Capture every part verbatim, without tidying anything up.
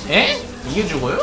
에? 이게 죽어요?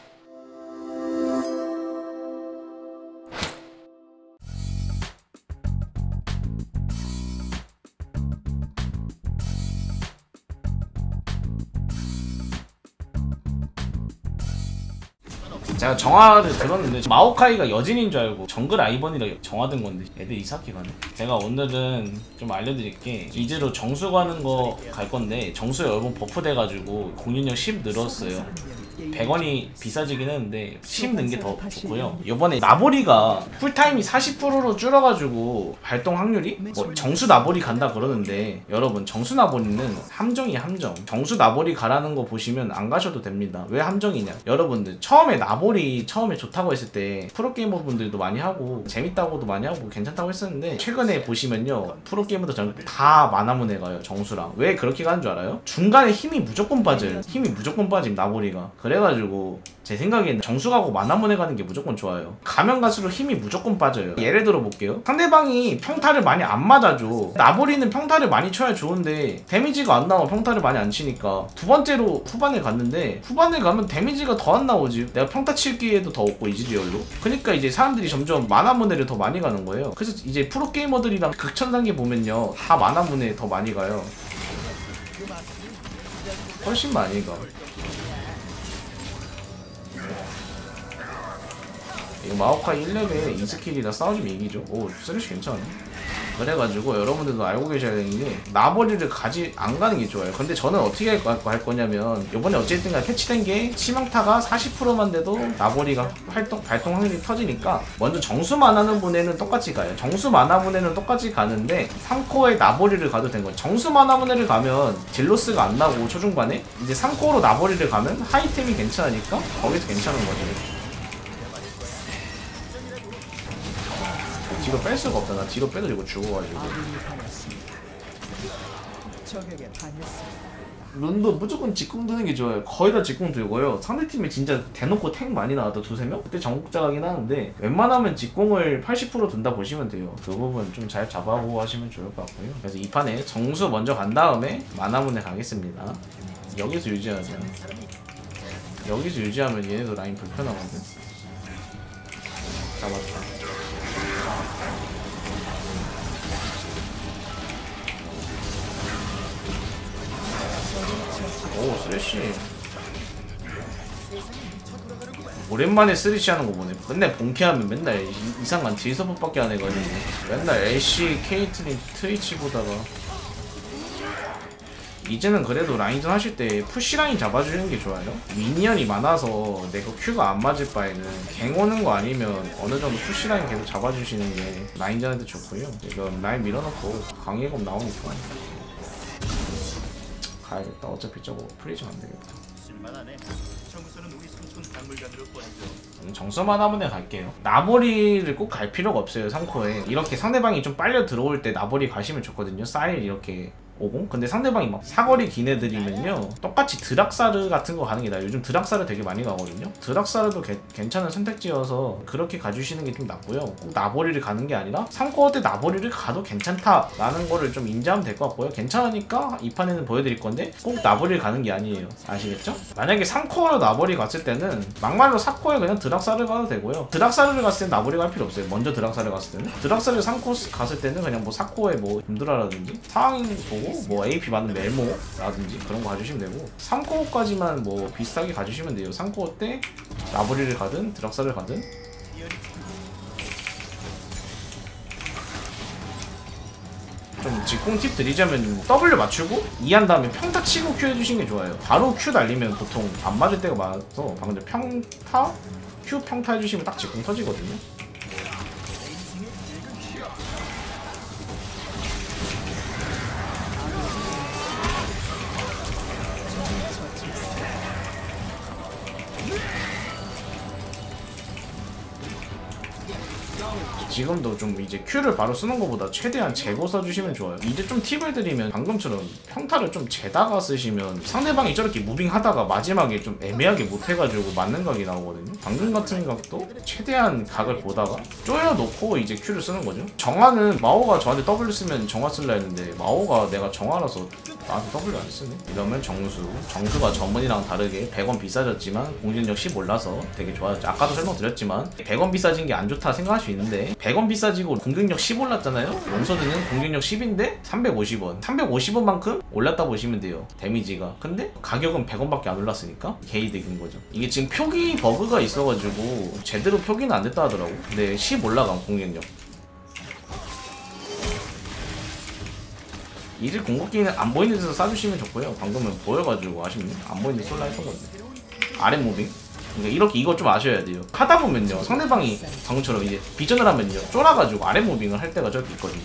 제가 정화를 들었는데 마오카이가 여진인 줄 알고 정글 아이번이라 정화된 건데 애들 이사키 가네. 제가 오늘은 좀 알려드릴게, 이제로 정수 가는 거 갈 건데 정수 여러 번 버프 돼가지고 공인력 십 늘었어요. 백 원이 비싸지긴 했는데 십 는 게 더 좋고요. 요번에 나보리가 쿨타임이 사십 퍼센트로 줄어가지고 발동 확률이 뭐 정수 나보리 간다 그러는데, 여러분 정수 나보리는 함정이 함정. 정수 나보리 가라는 거 보시면 안 가셔도 됩니다. 왜 함정이냐, 여러분들 처음에 나보리 처음에 좋다고 했을 때 프로게이머 분들도 많이 하고 재밌다고도 많이 하고 괜찮다고 했었는데, 최근에 보시면요 프로게이머들 전 다 만화문에 가요. 정수랑. 왜 그렇게 가는 줄 알아요? 중간에 힘이 무조건 빠져요. 힘이 무조건 빠짐 나보리가. 그래가지고 제 생각에는 정수 가고 만화문에 가는 게 무조건 좋아요. 가면 갈수록 힘이 무조건 빠져요. 예를 들어 볼게요. 상대방이 평타를 많이 안 맞아줘. 나보리는 평타를 많이 쳐야 좋은데 데미지가 안 나와. 평타를 많이 안 치니까. 두 번째로 후반에 갔는데, 후반에 가면 데미지가 더 안 나오지. 내가 평타 칠 기회도 더 없고 이즈리얼로. 그러니까 이제 사람들이 점점 만화문에를 더 많이 가는 거예요. 그래서 이제 프로게이머들이랑 극천단계 보면요 다 만화문에 더 많이 가요. 훨씬 많이 가. 이거 마오카이 일 레벨 이 스킬이라 싸우면 이기죠. 오, 쓰레쉬 괜찮아. 그래가지고 여러분들도 알고 계셔야 되는 게, 나보리를 가지 안 가는 게 좋아요. 근데 저는 어떻게 할, 할 거냐면, 요번에 어쨌든 간 패치된 게 치명타가 사십 퍼센트만 돼도 나보리가 활동, 발동 확률이 터지니까 먼저 정수만 하는 분에는 똑같이 가요. 정수만 하는 분에는 똑같이 가는데 삼 코어에 나보리를 가도 된 거예요. 정수만 하는 분에를 가면 딜로스가 안 나고 초중반에, 이제 삼 코어로 나보리를 가면 하이템이 괜찮으니까 거기서 괜찮은 거죠. 뒤로 뺄 수가 없다. 나 뒤로 빼도 이거 죽어가지고. 룬도 무조건 직공 드는 게 좋아요. 거의 다 직공 들고요. 상대팀에 진짜 대놓고 탱 많이 나왔다 두세 명? 그때 정복자가긴 하는데 웬만하면 직공을 팔십 퍼센트 든다 보시면 돼요. 그 부분 좀 잘 잡아보고 하시면 좋을 것 같고요. 그래서 이 판에 정수 먼저 간 다음에 만화문에 가겠습니다. 여기서 유지하자. 여기서 유지하면 얘네도 라인 불편하거든. 잡았다. 오, 쓰레쉬. 오랜만에 쓰레쉬 하는 거 보네. 맨날 본캐하면 맨날 이상한 딜서폿밖에 안 해가지고 맨날 애쉬, 케이틀린, 트위치 보다가, 이제는 그래도 라인전 하실 때 푸시라인 잡아주는 게 좋아요. 미니언이 많아서 내가 큐가 안 맞을 바에는 갱 오는 거 아니면 어느 정도 푸시라인 계속 잡아주시는 게 라인전한테 좋고요. 이거 라인 밀어놓고 강예검 나오니까 가야겠다. 어차피 저거 프리징 안 되겠다. 저는 정서만 화문에 갈게요. 나보리를 꼭 갈 필요가 없어요. 삼 코어에 이렇게 상대방이 좀 빨려 들어올 때 나보리 가시면 좋거든요. 사일 이렇게 오공? 근데 상대방이 막 사거리 긴 애들이면요 똑같이 드락사르 같은 거 가는 게 나아요. 요즘 드락사르 되게 많이 가거든요. 드락사르도 게, 괜찮은 선택지여서 그렇게 가주시는 게 좀 낫고요. 꼭 나보리를 가는 게 아니라 삼 코어 때 나보리를 가도 괜찮다라는 거를 좀 인지하면 될 것 같고요. 괜찮으니까 이 판에는 보여드릴 건데 꼭 나보리를 가는 게 아니에요. 아시겠죠? 만약에 삼 코어로 나보리 갔을 때는 막말로 사 코어에 그냥 드락사르 가도 되고요. 드락사르를 갔을 때는 나보리 갈 필요 없어요. 먼저 드락사르 갔을 때는. 드락사르 삼 코어 갔을 때는 그냥 뭐 사 코어에 뭐 힘들어라든지 상황 보고 뭐 에이피 많은 멜모라든지 그런 거 가주시면 되고, 삼 코어까지만 뭐 비슷하게 가주시면 돼요. 삼 코어 때 나보리를 가든 드락사를 가든. 좀 직공 팁 드리자면 W 맞추고 이 한 다음에 평타 치고 Q 해주시는 게 좋아요. 바로 Q 날리면 보통 안 맞을 때가 많아서 방금 전에 평타? Q 평타 해주시면 딱 직공 터지거든요. 지금도 좀 이제 Q를 바로 쓰는 것보다 최대한 재고 써주시면 좋아요. 이제 좀 팁을 드리면 방금처럼 평타를 좀 재다가 쓰시면 상대방이 저렇게 무빙하다가 마지막에 좀 애매하게 못해가지고 맞는 각이 나오거든요. 방금 같은 각도 최대한 각을 보다가 쪼여놓고 이제 Q를 쓰는 거죠. 정화는 마오가 저한테 W 쓰면 정화 쓸라 했는데 마오가 내가 정화라서 나한테 W 안 쓰네. 이러면 정수. 정수가 전문이랑 다르게 백 원 비싸졌지만 공격력 십 올라서 되게 좋아졌죠. 아까도 설명드렸지만 백 원 비싸진 게 안 좋다 생각할 수 있는데 백 원 비싸지고 공격력 십 올랐잖아요. 롱서드는 공격력 십인데 삼백오십 원. 삼백오십 원만큼 올랐다 보시면 돼요. 데미지가. 근데 가격은 백 원밖에 안 올랐으니까 개이득인 거죠. 이게 지금 표기 버그가 있어가지고 제대로 표기는 안 됐다 하더라고. 근데 십 올라간 공격력. 이질 공격기는 안 보이는 데서 쏴주시면 좋고요. 방금은 보여가지고 아쉽네. 안 보이는 데 쏠라 했던 건데. 아랫 무빙. 그러니까 이렇게 이거 좀 아셔야 돼요. 하다 보면요, 상대방이 방금처럼 이제 비전을 하면요, 쫄아가지고 아랫 무빙을 할 때가 저렇게 있거든요.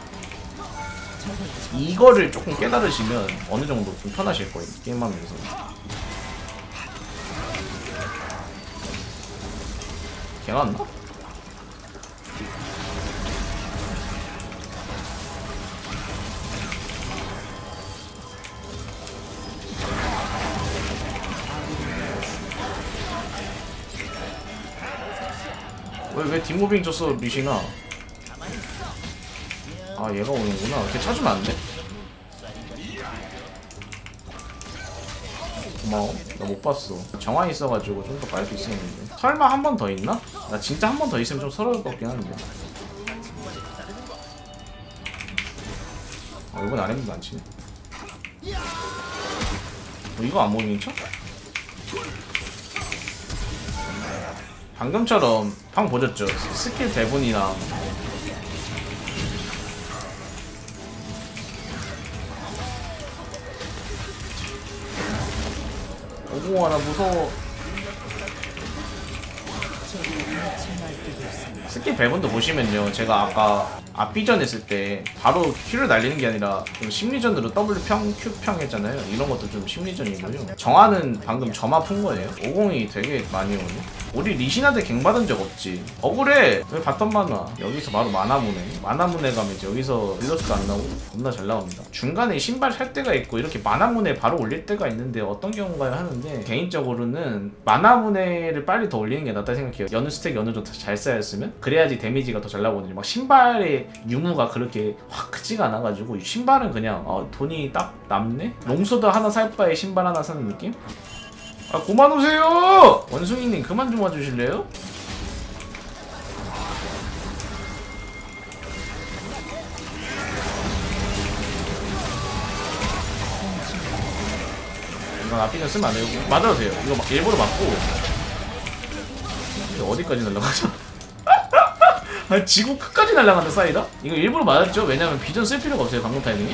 이거를 조금 깨달으시면 어느 정도 좀 편하실 거예요. 게임하면서. 걔가 왔나? 왜, 왜 뒷무빙 줬어, 리시나? 아, 얘가 오는구나. 걔 찾으면 안 돼? 고마워. 나 못 봤어. 정화 있어가지고 좀 더 빨리 수 있었는데. 설마 한 번 더 있나? 나 진짜 한 번 더 있으면 좀 서러울 것 같긴 한데. 아, 이건 아랫무도 안 치네. 어, 이거 안 모이는 척? 방금처럼 방 보셨죠? 스킬 대본이랑 오공하나 무서워. 스킬 배분도 보시면요, 제가 아까 앞비전 했을 때 바로 Q를 날리는 게 아니라 좀 심리전으로 W 평, Q 평 했잖아요. 이런 것도 좀 심리전이고요. 정화는 방금 점화 푼 거예요. 오공이 되게 많이 오네. 우리 리신한테 갱 받은 적 없지. 억울해. 왜 바텀 만화? 여기서 바로 마나문에 마나문에 가면 이제 여기서 릴러스가 안 나오고 겁나 잘 나옵니다. 중간에 신발 살 때가 있고 이렇게 마나문에 바로 올릴 때가 있는데 어떤 경우인가요 하는데, 개인적으로는 마나문에를 빨리 더 올리는 게 낫다 생각해요. 여느 스택이 어느 정도 잘 쌓였으면 그래야지 데미지가 더 잘 나오거든요. 막 신발의 유무가 그렇게 확 크지가 않아가지고 신발은 그냥 어, 돈이 딱 남네? 롱소드 하나 살 바에 신발 하나 사는 느낌? 아, 그만 오세요! 원숭이님 그만 좀 와주실래요? 이건 앞비전 쓰면 안 돼요. 맞아도 돼요. 이거 막 일부러 맞고. 이거 어디까지 날라가죠? 아니, 지구 끝까지 날라간다, 사이다? 이거 일부러 맞았죠? 왜냐면 비전 쓸 필요가 없어요, 방금 타이밍이.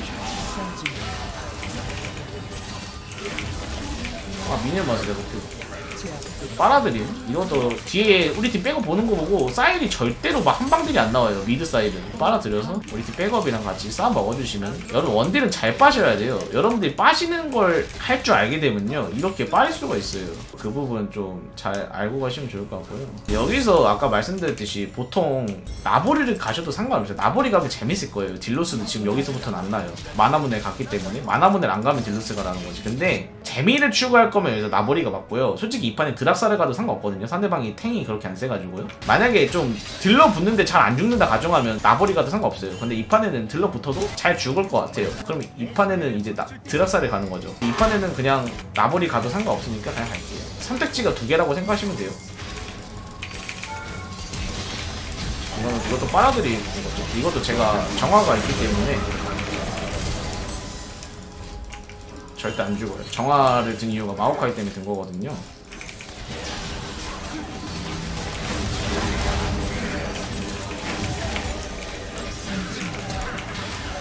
아, 미니언 맞아, 내가 목표. 빨아들임. 이것도 뒤에 우리 팀 백업 보는 거 보고 사이드 절대로 막 한방들이 안 나와요. 미드 사이드 빨아들여서 우리 팀 백업이랑 같이 싸움 먹어주시면, 여러분 원딜은 잘 빠셔야 돼요. 여러분들이 빠지는 걸 할 줄 알게 되면요, 이렇게 빠질 수가 있어요. 그 부분 좀 잘 알고 가시면 좋을 것 같고요. 여기서 아까 말씀드렸듯이 보통 나보리를 가셔도 상관없어요. 나보리 가면 재밌을 거예요. 딜로스는 지금 여기서부터는 안 나요. 마나문에 갔기 때문에. 마나문에 안 가면 딜로스가 나는 거지. 근데 재미를 추구할 거면 여기서 나보리가 맞고요. 솔직히 이 판에 드락사를 가도 상관없거든요. 상대방이 탱이 그렇게 안 세가지고요. 만약에 좀 딜러 붙는데 잘 안 죽는다 가정하면 나보리 가도 상관없어요. 근데 이 판에는 딜러 붙어도 잘 죽을 것 같아요. 그럼 이 판에는 이제 나, 드락사를 가는 거죠. 이 판에는 그냥 나보리 가도 상관없으니까 그냥 갈게요. 선택지가 두 개라고 생각하시면 돼요. 이거는 이것도 빨아들이는 거죠. 이것도 제가 정화가 있기 때문에 절대 안 죽어요. 정화를 든 이유가 마오카이 때문에 든 거거든요.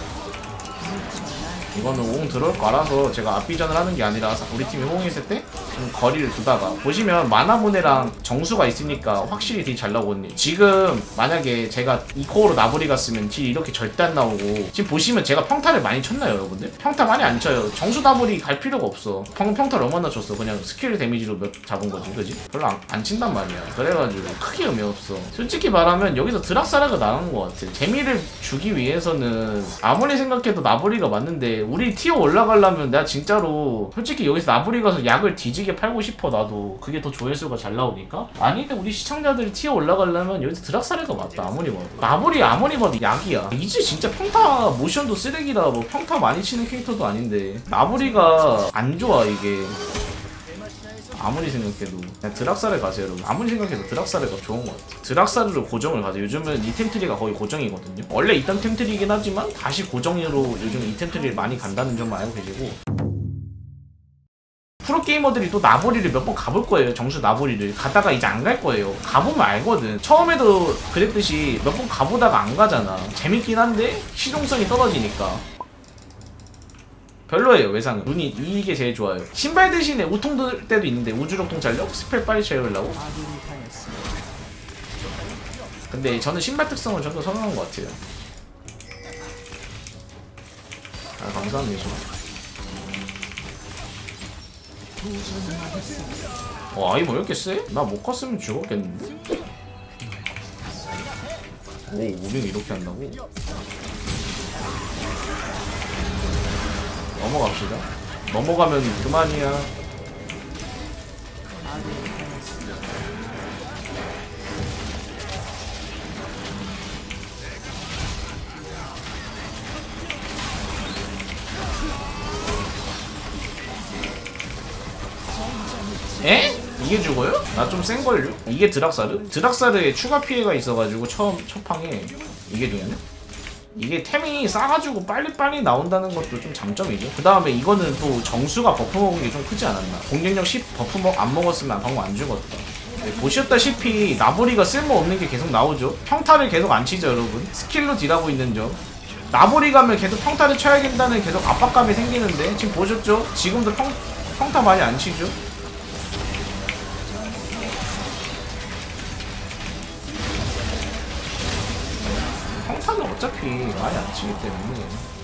이거는 옹 들어올 거 알아서 제가 앞비전을 하는 게 아니라 우리 팀이 호응했을 때 좀 거리를 두다가 보시면 마나보네랑 정수가 있으니까 확실히 딜 잘 나오거든요. 지금 만약에 제가 이 코어로 나부리 갔으면 딜 이렇게 절대 안 나오고, 지금 보시면 제가 평타를 많이 쳤나요 여러분들? 평타 많이 안 쳐요. 정수 나부리 갈 필요가 없어. 방금 평타를 얼마나 쳤어. 그냥 스킬 데미지로 몇 잡은 거지, 그지? 별로 안, 안 친단 말이야. 그래가지고 크게 의미 없어. 솔직히 말하면 여기서 드락사라가 나간 것 같아. 재미를 주기 위해서는 아무리 생각해도 나부리가 맞는데, 우리 티어 올라가려면 내가 진짜로 솔직히 여기서 나부리 가서 약을 뒤지게 팔고 싶어. 나도 그게 더 조회수가 잘 나오니까. 아니 근데 우리 시청자들이 티어 올라가려면 여기서 드락사라가 맞다. 아무리 봐도 나부리 아무리 봐도 약이야. 이제 진짜 평타 모션도 쓰레기라. 뭐 평타 많이 치는 캐릭터도 아닌데 나부리가 안 좋아 이게. 아무리 생각해도 그냥 드락사를 가세요 여러분. 아무리 생각해도 드락사르가 좋은 것 같아. 드락사르로 고정을 가세요. 요즘은 이 템트리가 거의 고정이거든요. 원래 있던 템트리이긴 하지만 다시 고정으로 요즘 이 템트리를 많이 간다는 점만 알고 계시고, 프로게이머들이 또 나부리를 몇 번 가볼 거예요. 정수 나부리를 가다가 이제 안 갈 거예요. 가보면 알거든. 처음에도 그랬듯이 몇 번 가보다가 안 가잖아. 재밌긴 한데 실용성이 떨어지니까 별로예요. 외상은 눈이 이게 제일 좋아요. 신발 대신에 우통 들 때도 있는데, 우주력통 잘력 스펠 빨리 채우려고. 근데 저는 신발 특성을 좀 더 선호한 것 같아요. 아 감사합니다. 어 아이 뭐 이렇게 세? 나 못 갔으면 죽었겠는데? 오 우빙 이렇게 한다고? 넘어갑시다. 넘어가면 그만이야. 에? 이게 죽어요? 나 좀 센걸요? 이게 드락사르? 드락사르에 추가 피해가 있어가지고 처음 첫 방에 이게 죽네? 이게 템이 싸가지고 빨리빨리 나온다는 것도 좀 장점이죠. 그 다음에 이거는 또 정수가 버프 먹은 게 좀 크지 않았나. 공격력 십 버프 먹, 안 먹었으면 방금 안 죽었다. 네, 보셨다시피 나부리가 쓸모없는 게 계속 나오죠. 평타를 계속 안 치죠 여러분. 스킬로 딜하고 있는 점. 나부리 가면 계속 평타를 쳐야 된다는 계속 압박감이 생기는데, 지금 보셨죠? 지금도 평, 평타 많이 안 치죠. 평타는 어차피 많이 안 치기 때문에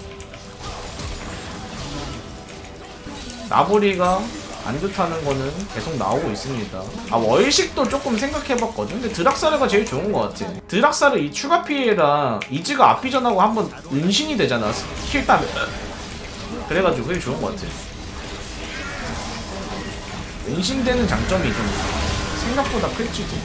나부리가 안 좋다는 거는 계속 나오고 있습니다. 아 월식도 조금 생각해봤거든. 근데 드락사르가 제일 좋은 것 같아. 드락사르 이 추가 피해랑 이즈가 앞비전하고 한번 은신이 되잖아 킬 따면. 그래가지고 그게 좋은 것 같아. 은신되는 장점이 좀 생각보다 클지도.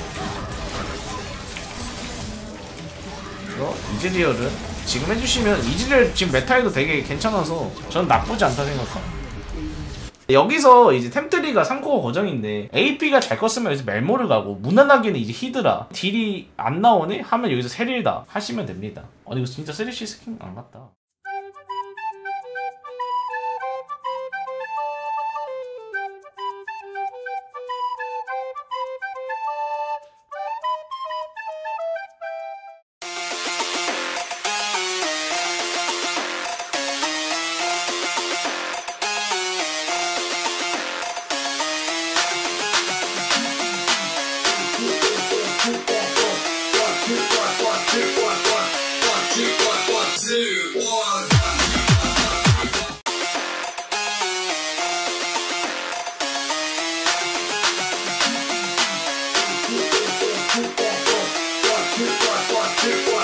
이즈리얼은 지금 해주시면, 이즈리얼 지금 메타에도 되게 괜찮아서 전 나쁘지 않다 생각합니다. 여기서 이제 템트리가 삼 코어 고정인데 에이피가 잘 컸으면 여기서 멜모를 가고, 무난하게는 이제 히드라 딜이 안 나오네? 하면 여기서 세릴다 하시면 됩니다. 아니 이거 진짜 세릴시 스킨 안 같다. Two,